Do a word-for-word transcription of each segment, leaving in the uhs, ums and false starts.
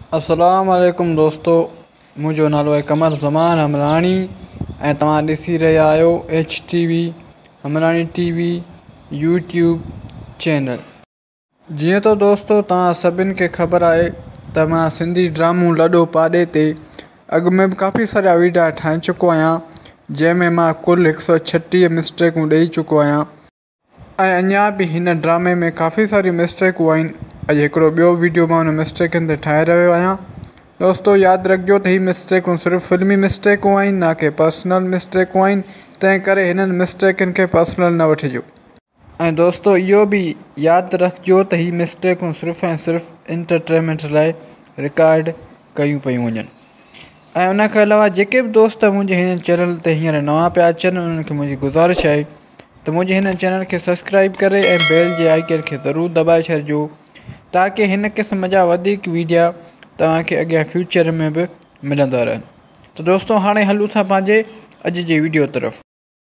अस्सलाम वालेकुम दोस्तों, मुझो नालो है कमर ज़मान हमरानी ऐं तव्हां ॾिसी रहिया आहियो H T V Hamrani TV YouTube channel. जीअं तो दोस्तों तव्हां सभिनि खे ख़बर आहे त मां सिंधी ड्रामो लॾो पाॾे ते अॻु में बि काफ़ी सारा वीडियो ठाहे चुको आहियां, जंहिंमें मां कुल हिकु सौ छटीह मिस्टेकूं ॾेई चुको आहियां ऐं अञा बि हिन ड्रामे में काफ़ी सारी मिस्टेकूं आहिनि। अॼु हिकिड़ो ॿियो वीडियो मां हुन मिस्टेकनि ते ठाहे रहियो आहियां। दोस्तों यादि रखिजो त हीअ मिस्टेकूं सिर्फ़ु फिल्मी मिस्टेकूं आहिनि, ना कि पर्सनल मिस्टेकूं आहिनि, तंहिं करे हिननि मिस्टेकनि खे पर्सनल न वठिजो। ऐं दोस्तों इहो बि यादि रखिजो त हीअ मिस्टेकूं सिर्फ़ु ऐं सिर्फ़ु इंटरटेनमेंट लाइ रिकॉर्ड कयूं पियूं वञनि। ऐं उन खां अलावा जेके बि दोस्त मुंहिंजे हिन चैनल ते हींअर नवां पिया अचनि, उन्हनि खे मुंहिंजी गुज़ारिश आहे त मुंहिंजे हिन चैनल खे सब्सक्राइब करे ऐं बेल जे आइकन खे ज़रूरु दॿाए छॾिजो, ताकी हिन क़िस्म जा वधीक वीडियो तव्हांखे अॻियां फ्यूचर में बि मिलंदा रहनि। त दोस्तों हाणे हलूं था पंहिंजे अॼु जे वीडियो तरफ़।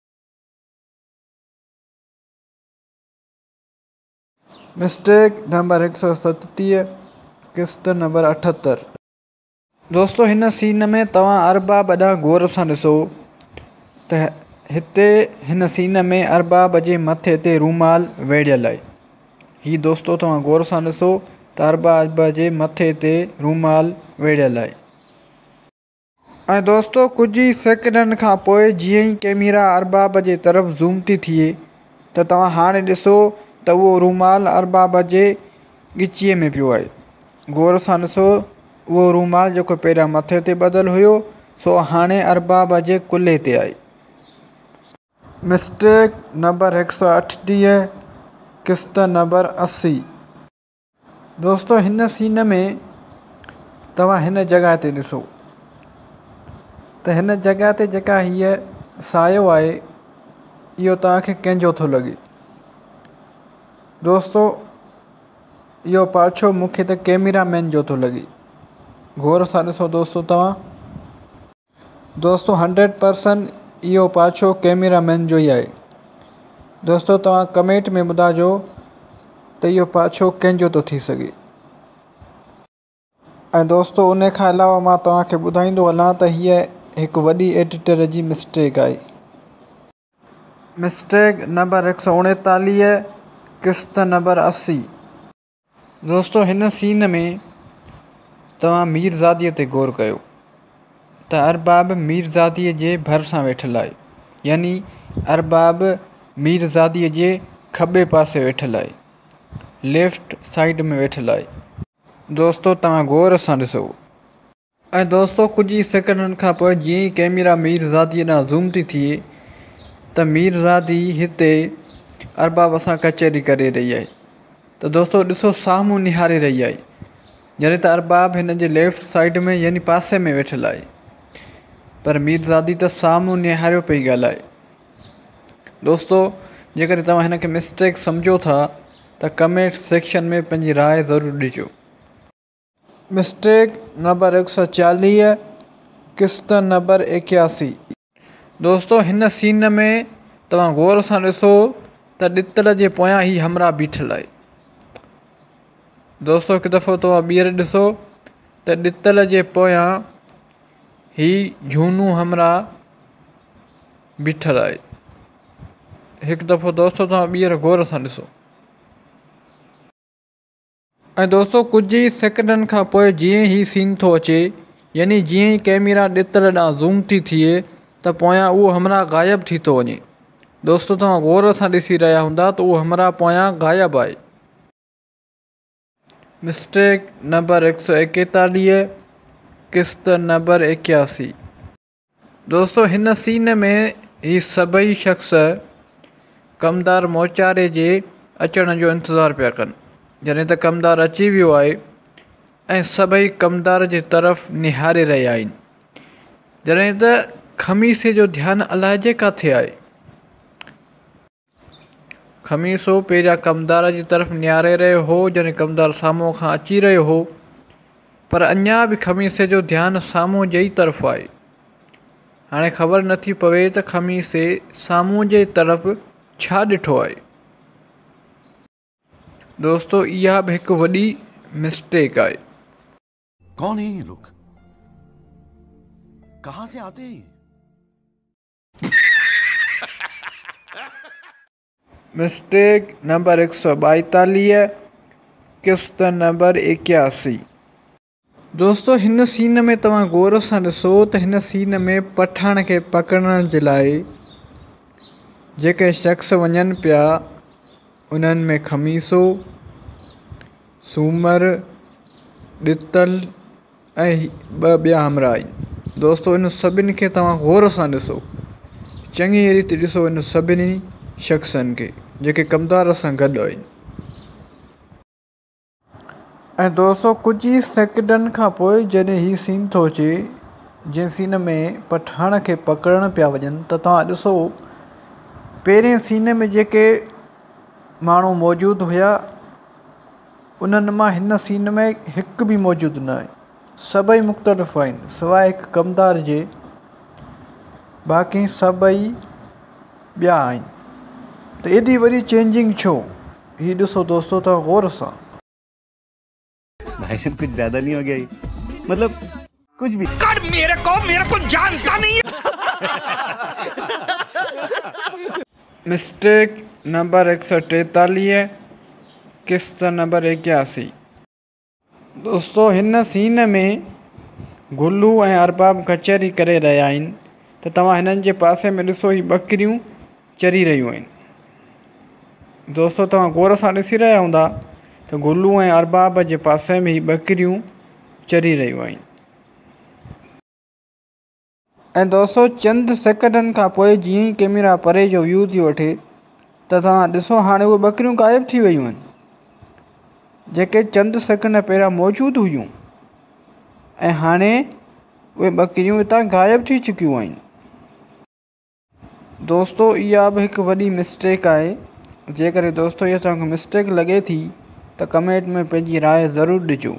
मिस्टेक नंबर हिकु सौ सतटीह, किस्त नंबर अठहतरि। दोस्तों हिन सीन में तव्हां अरबाब ॾांहुं गौर सां ॾिसो त हिते हिन सीन में अरबाब जे मथे ते रूमाल वेढ़ियल आहे। ही दोस्तों तव्हां गौर सां ॾिसो त अरबाब जे मथे ते रूमाल वेढ़ियल आहे। ऐं दोस्तों कुझु ई सेकंडनि खां पोइ जीअं ई कैमरा अरबाब जे तरफ़ ज़ूम थी थिए त तव्हां हाणे ॾिसो त उहो रूमाल अरबाब जे ॻिचीअ में पियो आहे। गौर सां ॾिसो, उहो रूमाल जेको पहिरियां मथे ते ॿधल हुयो सो हाणे अरबाब जे कुल्हे ते आहे। मिस्टेक नंबर हिकु सौ अठटीह, किस्त नंबर असी। दोस्तों हिन सीन में तव्हां हिन जॻह ते ॾिसो त हिन जॻह ते जेका हीअ सायो आहे इहो तव्हांखे कंहिंजो थो लॻे। दोस्तों इहो पाछो मूंखे त कैमरामैन जो थो लॻे। गौर सां ॾिसो दोस्तों तव्हां, दोस्तों हंड्रेड परसेंट इहो पाछो कैमरामैन जो ई आहे। दोस्तों तव्हां कमेंट में ॿुधाइजो त इहो पाछो कंहिंजो थो थी सघे। ऐं दोस्तों उन खां अलावा मां तव्हांखे ॿुधाईंदो हलां त हीअ हिकु वॾी एडिटर जी मिस्टेक आहे। मिस्टेक नंबर हिकु सौ उणेतालीह, किस्त नंबर असी। दोस्तों हिन सीन में तव्हां मीरज़ादीअ ते गौर कयो त अरबाब मीरज़ादीअ जे भरिसां वेठल आहे, यानी अरबाब मीरज़ादीअ जे खॿे पासे वेठल आहे, लेफ्ट साइड में वेठल आहे। दोस्तों तव्हां गौर सां ॾिसो। ऐं दोस्तों कुझु ई सेकंडनि खां पोइ जीअं ई कैमरा मीरज़ादीअ ॾांहुं ज़ूम थी थिए त मीरज़ादी हिते अरबाब सां कचहरी करे रही आहे। त दोस्तों ॾिसो साम्हूं निहारे रही आहे, जॾहिं त अरबाब हिन जे लेफ्ट साइड में यानी पासे में वेठल आहे, पर मीरज़ादी त साम्हूं निहारियो पई ॻाल्हाए। दोस्तों जेकॾहिं तव्हां हिन खे मिस्टेक सम्झो था त कमेंट सेक्शन में पंहिंजी राय ज़रूरु ॾिजो। मिस्टेक नंबर हिकु सौ चालीह, किस्त नंबर एकासी। दोस्तों हिन सीन में तव्हां गौर सां ॾिसो त ॾितल जे पोयां ई हमरा बीठल आहे। दोस्तों हिकु दफ़ो तव्हां ॿीहर ॾिसो त ॾितल जे पोयां ही झूनू हमरा बीठल आहे। हिकु दफ़ो दोस्तों तव्हां ॿीहर गौर सां ॾिसो। ऐं दोस्तों कुझु ई सेकंडनि खां पोइ जीअं ई सीन थो अचे, यानी जीअं ई कैमरा ॾितल ॾांहुं ज़ूम थी थिए त पोयां उहो हमरा ग़ाइबु थी थो वञे। दोस्तों तव्हां गौर सां ॾिसी रहिया हूंदा त उहो हमरा पोयां ग़ाइबु आहे। मिस्टेक नंबर हिकु सौ एकतालीह, किस्त नंबर एकासी। दोस्तों हिन सीन में ही सभई शख़्स कमदार मोचारे जे अचण जो इंतज़ारु पिया कनि, जॾहिं त कमदार अची वियो आहे ऐं सभई कमदार जे तरफ़ निहारे रहिया आहिनि, जॾहिं त ख़मीसे जो ध्यानु अलाइजे किथे आहे। ख़मीसो पहिरियां कमदार जी तरफ़ निहारे रहियो हो जॾहिं कमदार साम्हूं खां अची रहियो हो, पर अञा बि ख़मीसे जो ध्यानु साम्हूं जे ई तरफ़ आहे। हाणे ख़बर नथी पवे त ख़मीसे साम्हूं जे तरफ़ छा ॾिठो आहे। दोस्तों इहा बि हिकु वॾी मिस्टेक आहे। कौन है ये लोग, कहां से आते हैं? मिस्टेक नंबर एक सौ बाईतालीह, किस्त नंबर इक्यासी। दोस्तों हिन सीन में तव्हां गौर सां ॾिसो त हिन सीन में पठाण खे पकड़ण जे लाइ जेके शख़्स वञनि पिया उन्हनि में खमीसो, सूमर, ॾितल ऐं ॿ ॿिया हमरा आहिनि। दोस्तों इन सभिनी खे तव्हां गौर सां ॾिसो, चङी रीति ॾिसो इन सभिनी शख़्सनि खे जेके कमदार सां गॾु आहिनि। ऐं दोस्तों कुझु ई सेकंडनि खां पोइ जॾहिं हीउ सीन थो अचे जंहिं सीन में पठाण खे पकड़ण पिया वञनि त तव्हां ॾिसो पहिरें सीन में जेके माण्हू मौजूदु हुया उन्हनि मां हिन सीन में हिकु बि मौजूदु न आहे, सभई मुख़्तलिफ़ आहिनि सवाइ हिकु कमदार जे, बाक़ी सभई ॿिया आहिनि। त एॾी वॾी चेंजिंग छो, हीउ ॾिसो दोस्तों तव्हां गौर सां। भाई साहब कुछ ज्यादा नहीं हो गया ये? मतलब कुछ भी कर मेरे को मेरे को जानता नहीं है। मिस्टेक नंबर एक सौ टेतालीह, किस्त नंबर इक्यासी। दोस्तों हिन सीन में गुल्लू ऐं अरबाब कचहरी करे रहिया आहिनि त तव्हां हिननि जे पासे में ॾिसो ही ॿकरियूं चरी रहियूं आहिनि। दोस्तों तव्हां गौर सां ॾिसी रहिया हूंदा त गुल्लू ऐं अरबाब जे पासे में ही ॿकरियूं चरी रहियूं आहिनि। ऐं दोस्तों चंद सेकंडनि खां पोइ जीअं ई कैमरा परे जो व्यू थी वठे त तव्हां ॾिसो हाणे उहे ॿकरियूं ग़ाइबु थी वियूं आहिनि जेके चंद सेकंड पहिरियां मौजूदु हुयूं, ऐं हाणे उहे ॿकरियूं हितां ग़ाइबु थी चुकियूं आहिनि। दोस्तों इहा बि हिकु वॾी मिस्टेक आहे। जेकॾहिं दोस्तों इहा तव्हांखे मिस्टेक लॻे थी त कमेंट में पंहिंजी राय ज़रूरु ॾिजो।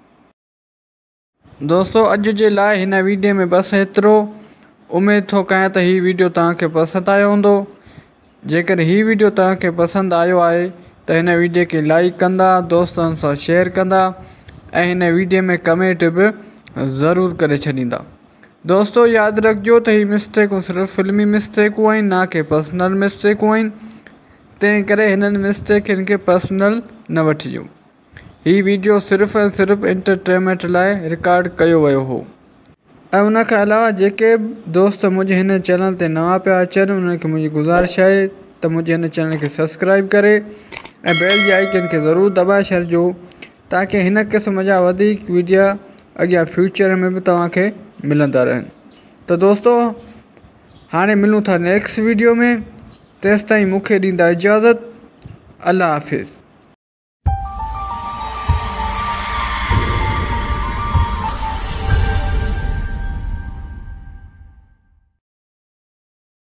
दोस्तों अॼु जे लाइ हिन वीडियो में बसि एतिरो। उमेद थो कयां त हीउ वीडियो तव्हांखे पसंदि आयो हूंदो। जेकॾहिं हीउ वीडियो तव्हांखे पसंदि आयो आहे त हिन वीडियो खे लाइक कंदा, दोस्तनि सां शेयर कंदा ऐं हिन वीडियो में कमेंट बि ज़रूरु करे छॾींदा। दोस्तों यादि रखिजो त हीअ मिस्टेकूं सिर्फ़ु फिल्मी मिस्टेकूं आहिनि, ना कि पर्सनल मिस्टेकूं आहिनि। तंहिं करे हिननि मिस्टेकनि खे पर्सनल न वठिजो। हीउ वीडियो सिर्फ़ु ऐं सिर्फ़ु एंटरटेनमेंट लाइ रिकॉर्ड कयो वियो हो। ऐं उन खां अलावा जेके दोस्त मुंहिंजे हिन चैनल ते नवां पिया अचनि उन्हनि खे मुंहिंजी गुज़ारिश आहे त मुंहिंजे हिन चैनल खे सब्सक्राइब करे ऐं बेल जी आइकन खे ज़रूरु दॿाए छॾिजो ताकी हिन क़िस्म जा वधीक वीडियो अॻियां फ्यूचर में बि तव्हांखे मिलंदा रहनि। त दोस्तों हाणे मिलूं था नेक्स्ट वीडियो में, तेसिताईं मूंखे ॾींदा इजाज़त। अल्लाह हाफ़िज़।